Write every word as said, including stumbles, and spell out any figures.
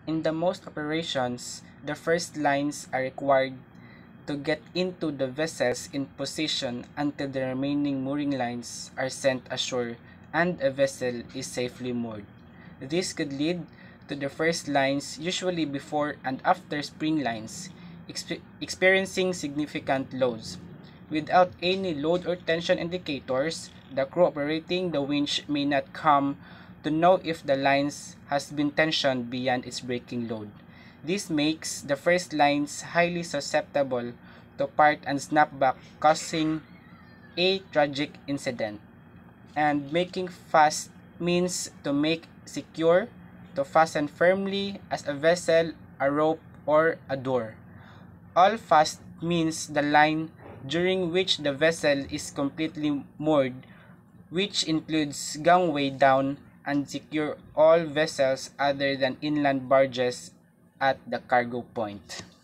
In the most operations, the first lines are required to get into the vessels in position until the remaining mooring lines are sent ashore and a vessel is safely moored. This could lead to the first lines, usually before and after spring lines, exp experiencing significant loads. Without any load or tension indicators, the crew operating the winch may not come to know if the lines has been tensioned beyond its breaking load. This makes the first lines highly susceptible to part and snapback, causing a tragic incident. And making fast means to make secure, to fasten firmly as a vessel, a rope, or a door. All fast means the line during which the vessel is completely moored, which includes gangway down, and secure all vessels other than inland barges at the cargo point.